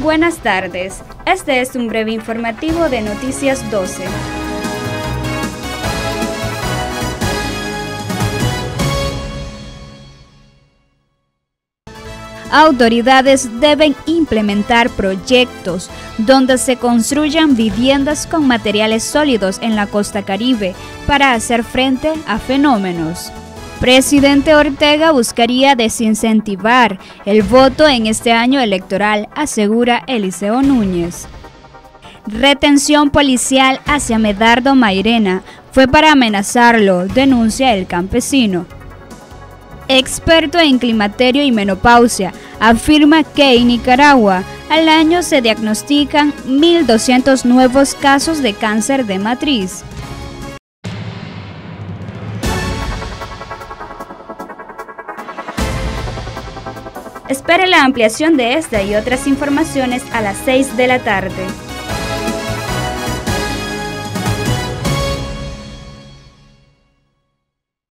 Buenas tardes, este es un breve informativo de Noticias 12. Autoridades deben implementar proyectos donde se construyan viviendas con materiales sólidos en la costa Caribe para hacer frente a fenómenos. Presidente Ortega buscaría desincentivar el voto en este año electoral, asegura Eliseo Núñez. Retención policial hacia Medardo Mairena fue para amenazarlo, denuncia el campesino. Experto en climaterio y menopausia afirma que en Nicaragua al año se diagnostican 1.200 nuevos casos de cáncer de matriz. Espere la ampliación de esta y otras informaciones a las 6 de la tarde.